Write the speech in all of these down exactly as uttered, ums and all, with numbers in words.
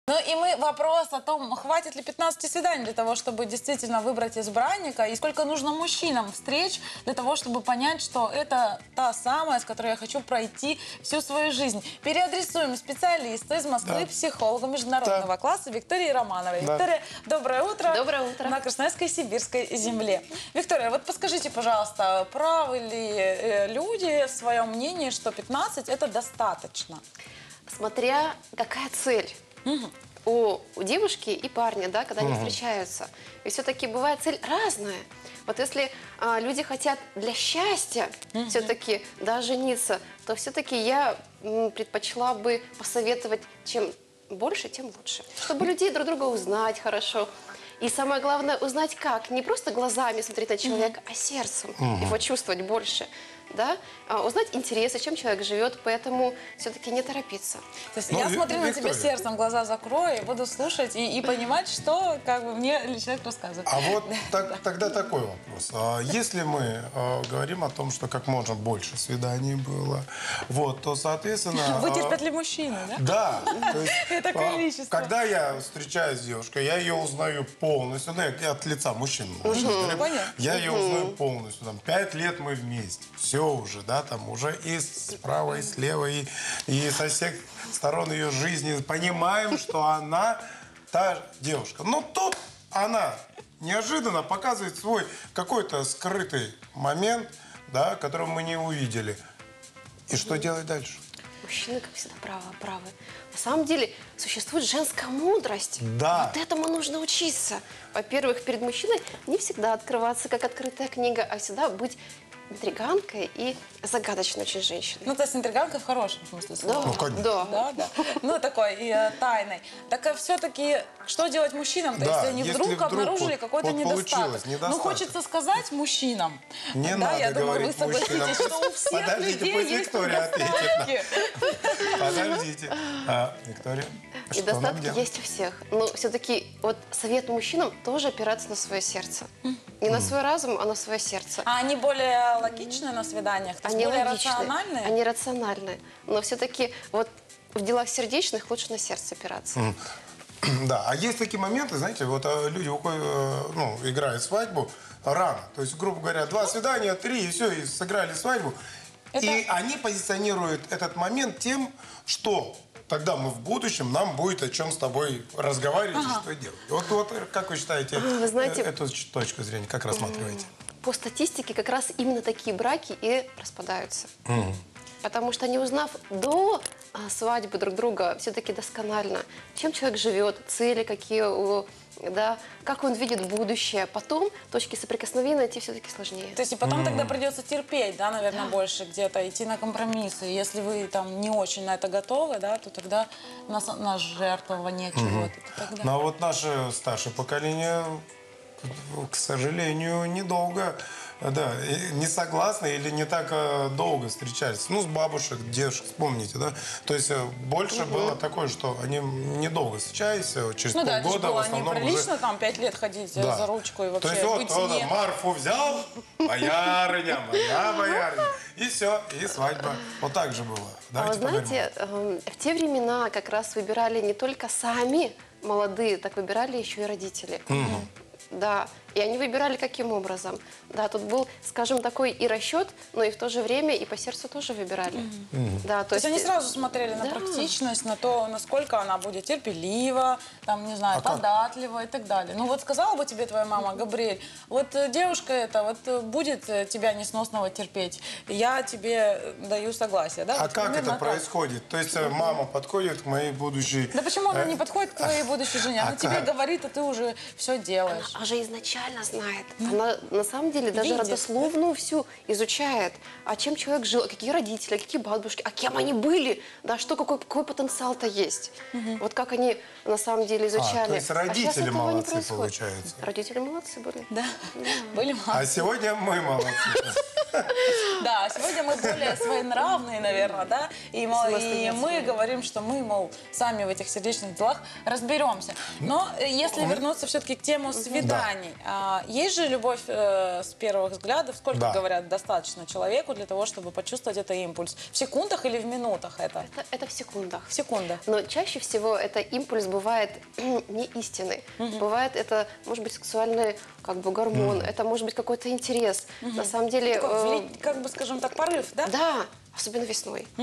Ну и мы вопрос о том, хватит ли пятнадцати свиданий для того, чтобы действительно выбрать избранника, и сколько нужно мужчинам встреч для того, чтобы понять, что это та самая, с которой я хочу пройти всю свою жизнь. Переадресуем специалиста из Москвы, да. психолога международного да. класса Виктории Романовой. Да. Виктория, доброе утро. Доброе утро. На Красноярской сибирской земле. Виктория, вот подскажите, пожалуйста, правы ли люди в своем мнении, что пятнадцать это достаточно? Смотря какая цель. Угу. У, у девушки и парня, да, когда угу. они встречаются. И все-таки бывает цель разная. Вот если а, люди хотят для счастья угу. все-таки, да, жениться, то все-таки я м, предпочла бы посоветовать, чем больше, тем лучше. Чтобы людей друг друга узнать хорошо. И самое главное, узнать как. Не просто глазами смотреть на человека, угу. а сердцем. Угу. Его чувствовать больше. Да? А, узнать интересы, чем человек живет, поэтому все-таки не торопиться. То есть ну, я смотрю на тебя сердцем, глаза закрою, буду слушать и, и понимать, что как бы мне человек рассказывает. А вот так, тогда такой вопрос. А если мы а, говорим о том, что как можно больше свиданий было, вот, то, соответственно... Вытерпят ли мужчины, да? Да. То есть, это количество. Когда я встречаюсь с девушкой, я ее узнаю полностью, ну, я от лица мужчин. Я ее узнаю полностью. Там, пять лет мы вместе. Все уже, да, там уже и справа, и слева, и, и со всех сторон ее жизни понимаем, что она та девушка. Но тут она неожиданно показывает свой какой-то скрытый момент, да, который мы не увидели. И что делать дальше? Мужчины, как всегда, правы, правы. На самом деле существует женская мудрость. Да. Вот этому нужно учиться. Во-первых, перед мужчиной не всегда открываться, как открытая книга, а всегда быть интриганкой и загадочной очень женщиной. Ну, то есть интриганка в хорошем смысле слова. Да, ну, конечно. Да. Да, да. Ну, такой и э, тайной. Так а все-таки, что делать мужчинам-то, да, если они если вдруг, вдруг обнаружили вот, какой-то вот недостаток? недостаток? Ну, хочется сказать мужчинам. Не да, надо я думаю, говорить вы согласитесь, мужчинам. что у всех Подождите, людей пусть есть Виктория ответит. недостатки. Подождите. А, Виктория? Недостатки есть у всех. Но все-таки вот совет мужчинам тоже опираться на свое сердце. Не на свой разум, а на свое сердце. А они более логичные на свиданиях? То есть они более логичные, рациональные? они рациональные. Но все-таки вот в делах сердечных лучше на сердце опираться. Mm. Да, а есть такие моменты, знаете, вот люди уходят, ну, играют свадьбу рано. То есть, грубо говоря, два свидания, три, и все, и сыграли свадьбу. Это... И они позиционируют этот момент тем, что тогда мы в будущем, нам будет о чем с тобой разговаривать ага. и что делать. Вот, вот как вы считаете вы знаете, эту точку зрения, как рассматриваете? По статистике как раз именно такие браки и распадаются. Mm. Потому что не узнав до а, свадьбы друг друга все-таки досконально, чем человек живет, цели какие, у, да, как он видит будущее, потом точки соприкосновения найти все-таки сложнее. То есть и потом mm. тогда придется терпеть, да, наверное, да. больше где-то, идти на компромиссы. Если вы там не очень на это готовы, да, то тогда на, на жертвование чего-то. Mm-hmm. Ну а вот наше старшее поколение, к сожалению, недолго, да, не согласны или не так э, долго встречались. Ну, с бабушек, дедушек, вспомните, да. То есть э, больше угу. было такое, что они недолго встречались, через ну, полгода да, это же было в основном неприлично уже... там пять лет ходить да. за ручку и вообще То есть быть вот не... он Марфу взял, боярыня, моя боярыня, и все, и свадьба. Вот так же было. А вы знаете, э, в те времена как раз выбирали не только сами молодые, так выбирали еще и родители. Угу. Да, и они выбирали каким образом. Да, тут был, скажем, такой и расчет, но и в то же время и по сердцу тоже выбирали. Mm-hmm. Да, то, то есть они сразу смотрели да. на практичность, на то, насколько она будет терпелива, там, не знаю, а податлива как? и так далее. Ну вот сказала бы тебе твоя мама, Габриэль, вот девушка эта вот будет тебя несносного терпеть, я тебе даю согласие. Да? А вот как это так. происходит? То есть mm-hmm. мама подходит к моей будущей... Да почему она не подходит к твоей будущей жене? Она а тебе как? говорит, а ты уже все делаешь. Она же изначально знает. Она на самом деле даже Видит. родословную всю изучает. А чем человек жил, а какие родители, а какие бабушки, а кем они были, да, что, какой, какой потенциал-то есть. Угу. Вот как они на самом деле изучали. А, то есть родители а молодцы, получается. Родители молодцы были. Да, да. были молодцы. А сегодня мы молодцы. Да, сегодня мы более своенравные, наверное, да, и, мол, и мы говорим, что мы, мол, сами в этих сердечных делах разберемся. Но э, если вернуться все-таки к тему свиданий, а, есть же любовь э, с первых взглядов, сколько, Да. говорят, достаточно человеку для того, чтобы почувствовать это импульс? В секундах или в минутах это? Это, это в секундах. В секундах. Но чаще всего это импульс бывает не истинный. Бывает это, может быть, сексуальный как бы гормон, это может быть какой-то интерес. На самом деле... Такой, э, вли- как бы, скажем так, порыв, да? Да, особенно весной. А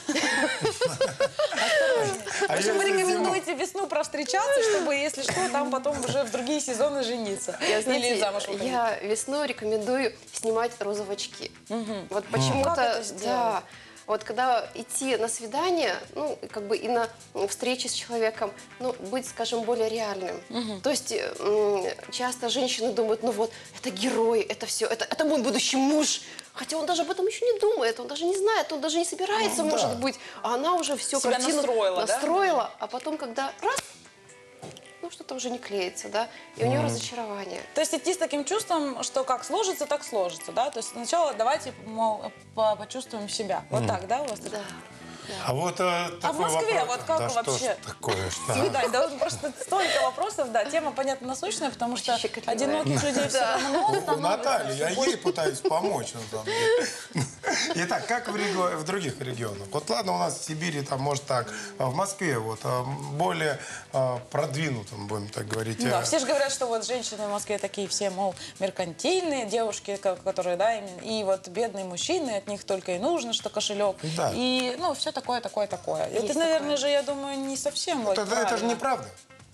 В общем, вы если рекомендуете весну провстречаться, чтобы, если что, там потом уже в другие сезоны жениться. Я, знаете, Или замуж выходить. я весной рекомендую снимать розовые очки. Вот Как почему-то, это сделать? да. Вот когда идти на свидание, ну, как бы и на встречи с человеком, ну, быть, скажем, более реальным. То есть м, часто женщины думают, ну вот, это герой, это все, это, это мой будущий муж. Хотя он даже об этом еще не думает, он даже не знает, он даже не собирается, Ну, может да. быть. А она уже все, Себя картину настроила, да? настроила, а потом, когда раз, ну, что-то уже не клеится, да, и у нее разочарование. То есть идти с таким чувством, что как сложится, так сложится, да? То есть сначала давайте, мол, по- почувствуем себя. Вот так, да, у вас? Да. А вот э, такой Москве вопрос. вот как да вообще? Что ж такое? Что? Свидание, да, вот просто столько вопросов, да, тема, понятно, насущная, потому что щекотливая. одиноких людей все равно У становится. Натальи, я всё больше. ей пытаюсь помочь, на самом деле. Итак, как в, реги- в других регионах? Вот ладно, у нас в Сибири, там, может так, а в Москве вот а, более а, продвинутым, будем так говорить. Да, а, все же говорят, что вот женщины в Москве такие все, мол, меркантильные девушки, ко- которые, да, именно, и вот бедные мужчины, от них только и нужно, что кошелек. Да. И, ну, все такое, такое, такое. Есть Это, наверное такое. же, я думаю, не совсем вот это, это же правильно. неправда.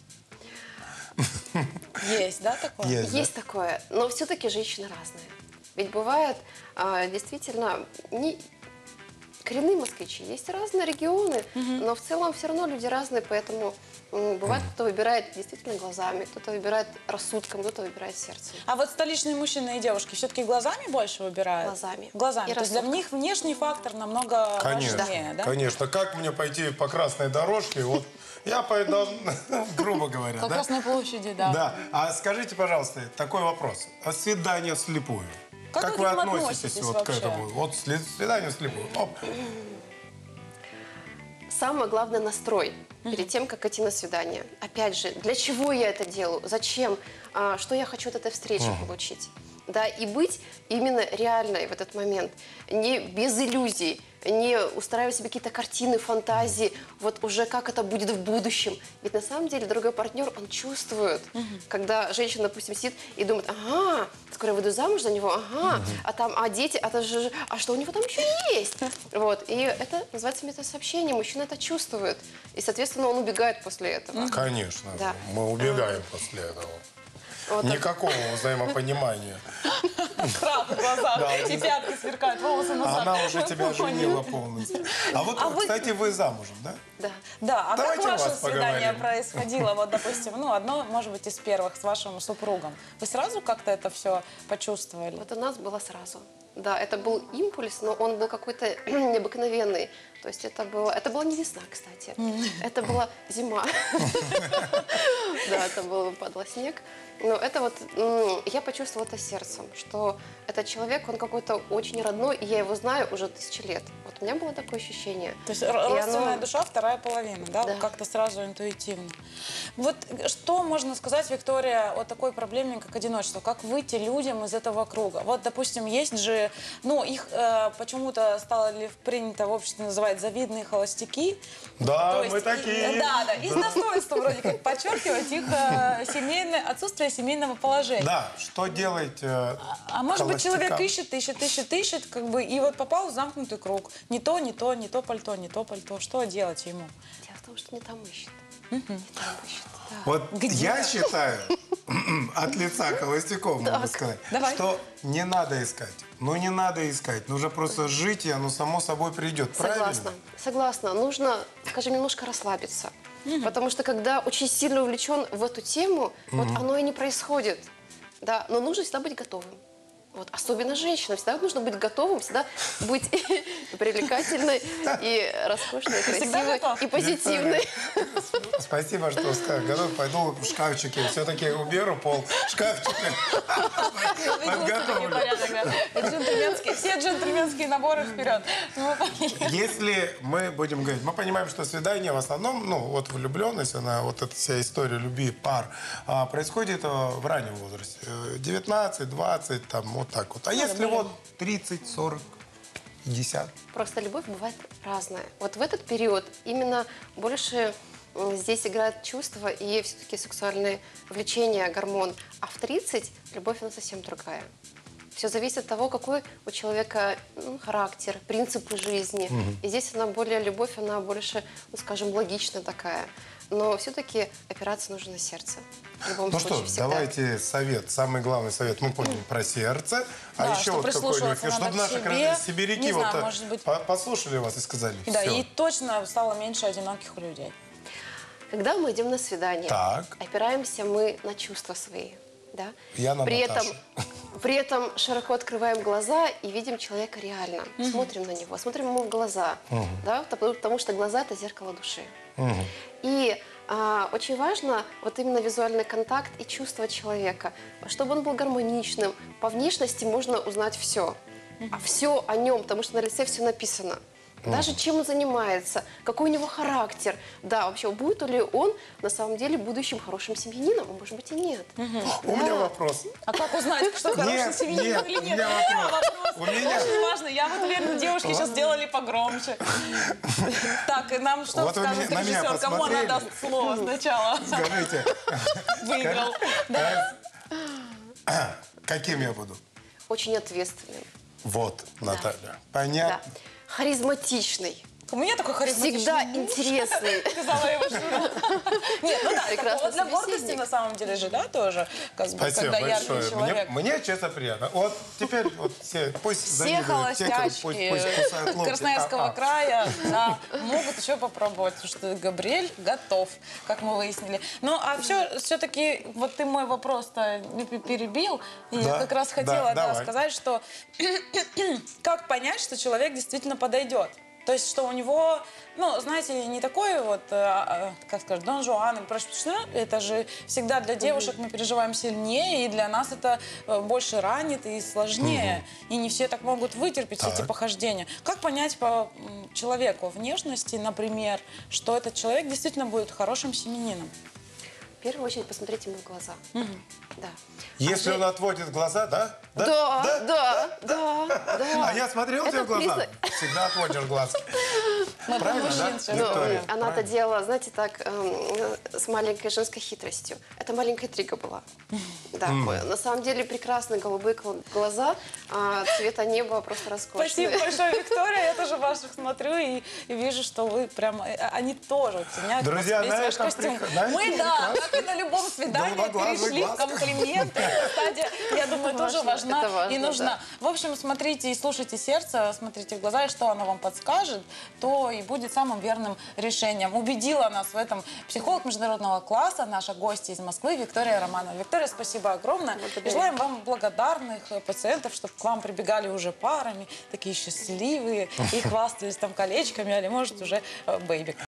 Есть, да, такое? Есть, да? Есть такое, но все-таки женщины разные. Ведь бывает а, действительно не коренные москвичи, есть разные регионы, но в целом все равно люди разные, поэтому м, бывает, кто выбирает действительно глазами, кто-то выбирает рассудком, кто-то выбирает сердцем. А вот столичные мужчины и девушки все-таки глазами больше выбирают? Глазами. Глазами. И То есть для рассудком. них внешний фактор намного Конечно, важнее, да? конечно. Как мне пойти по красной дорожке? Вот я пойду, грубо говоря, По да? Красной площади, да. Да. А скажите, пожалуйста, такой вопрос. А свидание вслепую? Как вы вы к ним относитесь относитесь вот к вообще? этому? Вот сли- свидание вслепую. Оп. Самое главное настрой перед тем, как идти на свидание. Опять же, для чего я это делаю? Зачем? А, что я хочу от этой встречи получить? Да, и быть именно реальной в этот момент. Не без иллюзий, не устраивать себе какие-то картины, фантазии, вот уже как это будет в будущем. Ведь на самом деле другой партнер, он чувствует, когда женщина, допустим, сидит и думает, ага, скоро я выйду замуж за него, ага, а там, а дети, а, это же, а что у него там еще есть? Вот, и это называется метасообщение, мужчина это чувствует, и, соответственно, он убегает после этого. Конечно. Да. Мы убегаем после этого. Вот так. Никакого взаимопонимания. Краб в глазах, Да, и пятки сверкают, волосы назад. Она уже тебя Поняли. женила полностью. А вот, А вы- кстати, вы замужем, да? Да. Да, а Давайте как о ваше вас свидание поговорим. происходило? Вот, допустим, ну, одно, может быть, из первых с вашим супругом. Вы сразу как-то это все почувствовали? Вот у нас было сразу. Да, это был импульс, но он был какой-то необыкновенный. То есть это было, это была не весна, кстати. Это была зима. Да, это был, падал снег. Но это вот, м, я почувствовала это сердцем, что этот человек, он какой-то очень родной, и я его знаю уже тысячи лет. Вот у меня было такое ощущение. То есть р- родственная оно- душа, вторая половина, да? Да. Вот как-то сразу интуитивно. Вот что можно сказать, Виктория, о такой проблеме, как одиночество? Как выйти людям из этого круга? Вот, допустим, есть же, ну, их э, почему-то стало ли принято в обществе называть завидные холостяки. Да, То есть, мы такие. и- Да, да, и с достоинством вроде как подчеркивать их э, семейное, отсутствие семейного положения. Да, что делать э, А может быть, человек холостякам? ищет, ищет, ищет, ищет, как бы, и вот попал в замкнутый круг. Не то, не то, не то пальто, не то пальто. Что делать ему? Дело в том, что не там ищет. Не там ищет. Да. Вот Где? я считаю, от лица холостяков могу сказать, давай. что не надо искать. Ну, не надо искать. Нужно просто жить, и оно само собой придет. Согласна, Правильно? согласна. Нужно, скажем, немножко расслабиться. Потому что когда очень сильно увлечен в эту тему, вот оно и не происходит. Да, но нужно всегда быть готовым. Вот, особенно женщинам. Всегда нужно быть готовым, всегда быть привлекательной, и роскошной, и красивой, и позитивной. Спасибо, что сказали. Готов, пойду в шкафчики. Все-таки уберу пол шкафчика. Подготовлю. Джентльменские, все джентльменские наборы вперед. Если мы будем говорить, мы понимаем, что свидание в основном, ну, вот влюбленность, она, вот эта вся история любви пар, а, происходит а, в раннем возрасте. девятнадцать, двадцать, там, вот так вот. А если вот тридцать, сорок, пятьдесят? Просто любовь бывает разная. Вот в этот период именно больше м, здесь играют чувства и все-таки сексуальные влечения, гормон. А в тридцать любовь, она совсем другая. Все зависит от того, какой у человека ну, характер, принципы жизни. Угу. И здесь она более, любовь, она больше, ну, скажем, логичная такая. Но все-таки опираться нужно на сердце. В любом ну случае, что, всегда. давайте совет, самый главный совет. Мы поняли mm. про сердце. А да, еще вот какой эфир, чтобы наши себе, сибиряки не вот знаю, может быть... послушали вас и сказали. Да, все. и точно стало меньше одиноких людей. Когда мы идем на свидание, так. опираемся мы на чувства свои. Да? Я на при этом, Наташу. при этом широко открываем глаза и видим человека реально. Mm-hmm. Смотрим на него, смотрим ему в глаза. Mm-hmm. Да? Потому что глаза – это зеркало души. Mm-hmm. И а, очень важно вот именно визуальный контакт и чувство человека. Чтобы он был гармоничным. По внешности можно узнать все. Mm-hmm. А все о нем, потому что на лице все написано. Даже чем он занимается, какой у него характер. Да, вообще, будет ли он на самом деле будущим хорошим семьянином, а может быть и нет. Угу. Да. У меня вопрос. А как узнать, что хороший семьянин или нет? У меня вопрос. У меня... Очень важно. Я вот уверена, девушки сейчас сделали погромче. Так, и нам что вот скажет меня, режиссер? Кому она даст слово сначала? Скажите. Выиграл. Каким я буду? Очень ответственным. Вот, Наталья. Да. Понятно. Да. Харизматичный. У меня такой харизматичный. Всегда интересный. Сказала я Нет, ну да, такого для гордости на самом деле же, да, тоже. Спасибо большое. Мне честно приятно. Вот теперь вот все, пусть все холостячки Красноярского края могут еще попробовать, потому что Габриэль готов, как мы выяснили. Ну, а все, все-таки, вот ты мой вопрос-то перебил, и я как раз хотела сказать, что как понять, что человек действительно подойдет? То есть, что у него, ну, знаете, не такой вот, а, как сказать, Дон Жуан, это же всегда для девушек мы переживаем сильнее, и для нас это больше ранит и сложнее. Угу. И не все так могут вытерпеть так. эти похождения. Как понять по человеку внешности, например, что этот человек действительно будет хорошим семьянином? В первую очередь посмотрите ему в глаза. Угу. Да. Если а он отводит глаза, да? Да, да, да, да. да, да, да. А я смотрел тебе в глаза. Всегда отводишь глазки. Правильно, да? Ну, она-то делала, знаете, так, эм, с маленькой женской хитростью. Это маленькая интрига была. Да, mm. на самом деле прекрасные голубые глаза, а цвета неба просто роскошные. Спасибо большое, Виктория. Я тоже ваших смотрю и, и вижу, что вы прям, они тоже ценят. Друзья, на этом костюм. Мы, да, как и на любом свидании, перешли в комплименты. Кстати, я думаю, тоже важна важно, и нужна. Да. В общем, смотрите и слушайте сердце, смотрите в глаза, и что оно вам подскажет, то и будет самым верным решением. Убедила нас в этом психолог международного класса, наша гостья из Москвы Виктория Романова. Виктория, спасибо огромное. И желаем вам благодарных пациентов, чтобы к вам прибегали уже парами, такие счастливые, и хвастались там колечками, или, может, уже бэйби.